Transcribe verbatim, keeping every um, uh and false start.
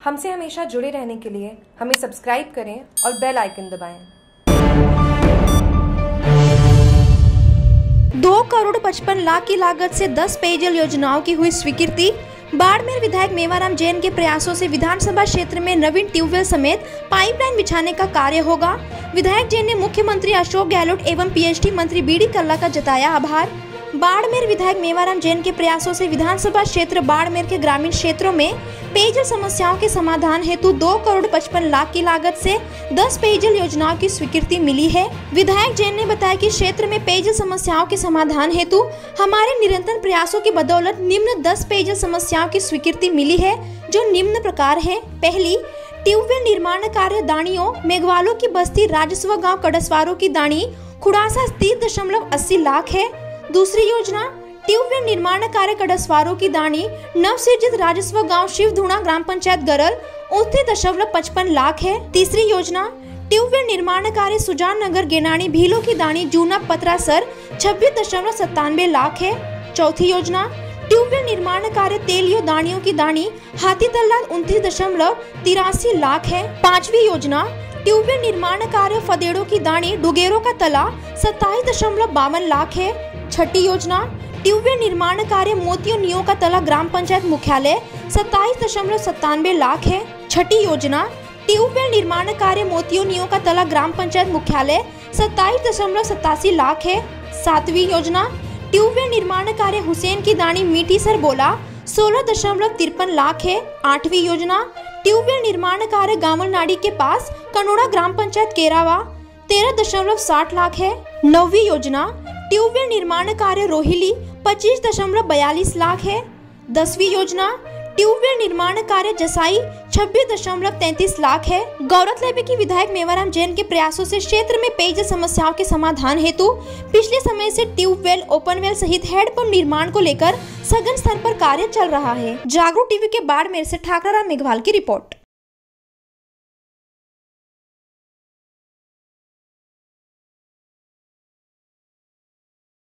हमसे हमेशा जुड़े रहने के लिए हमें सब्सक्राइब करें और बेल आइकन दबाएं। दो करोड़ पचपन लाख की लागत से दस पेयजल योजनाओं की हुई स्वीकृति। बाड़मेर विधायक मेवाराम जैन के प्रयासों से विधानसभा क्षेत्र में नवीन ट्यूबवेल समेत पाइपलाइन बिछाने का कार्य होगा। विधायक जैन ने मुख्यमंत्री अशोक गहलोत एवं पीएचडी मंत्री बी डी कल्ला का जताया आभार। बाड़मेर विधायक मेवाराम जैन के प्रयासों से विधानसभा क्षेत्र बाड़मेर के ग्रामीण क्षेत्रों में पेयजल समस्याओं के समाधान हेतु दो करोड़ पचपन लाख की लागत से दस पेयजल योजनाओं की स्वीकृति मिली है। विधायक जैन ने बताया कि क्षेत्र में पेयजल समस्याओं के समाधान हेतु हमारे निरंतर प्रयासों की बदौलत निम्न दस पेयजल समस्याओं की स्वीकृति मिली है, जो निम्न प्रकार है। पहली, ट्यूबवेल निर्माण कार्य दाणियों मेघवालों की बस्ती राजस्व गाँव कड़सवारों की दाणी खुड़ासा तीस दशमलव अस्सी लाख है। दूसरी योजना, ट्यूबवेल निर्माण कार्य कड़सवारों की दाणी नवसृजित राजस्व गांव शिवधुणा ग्राम पंचायत गरल उनतीस दशमलव पचपन लाख है। तीसरी योजना, ट्यूबवेल निर्माण कार्य सुजान नगर गेनानी भीलों की दाणी जूना पतरासर छब्बीस दशमलव सत्तानवे लाख है। चौथी योजना, ट्यूबवेल निर्माण कार्य तेलियो दाणियों की दाणी हाथी तल्ला उनतीस दशमलव तिरासी लाख है। पांचवी योजना, ट्यूबवेल निर्माण कार्य फदेड़ों की दाणी डुगेरों का तला सत्ताईस दशमलव बावन लाख है। छठी योजना, ट्यूबवेल निर्माण कार्य मोतियों नियो का तला ग्राम पंचायत मुख्यालय सत्ताईस दशमलव सत्तानवे लाख है। छठी योजना, ट्यूबवेल निर्माण कार्य मोतियों नियो का तला ग्राम पंचायत मुख्यालय सत्ताईस दशमलव सतासी लाख है। सातवीं योजना, ट्यूबवेल निर्माण कार्य हुसैन की दाणी मीठी सर बोला सोलह दशमलव तिरपन लाख है। आठवीं योजना, ट्यूबवेल निर्माण कार्य गामलनाड़ी के पास कनोड़ा ग्राम पंचायत केरावा तेरह दशमलव साठ लाख है। नौवीं योजना, ट्यूबवेल निर्माण कार्य रोहिली पच्चीस दशमलव बयालीस लाख है। दसवीं योजना, ट्यूबवेल निर्माण कार्य जसाई छब्बीस दशमलव तैंतीस लाख है। गौरतलब है कि विधायक मेवाराम जैन के प्रयासों से क्षेत्र में पेयजल समस्याओं के समाधान हेतु पिछले समय से ट्यूबवेल, ओपनवेल सहित हेडपंप निर्माण को लेकर सघन स्तर पर कार्य चल रहा है। जागरूक टीवी के बाड़मेर से ठाकरा राम मेघवाल की रिपोर्ट।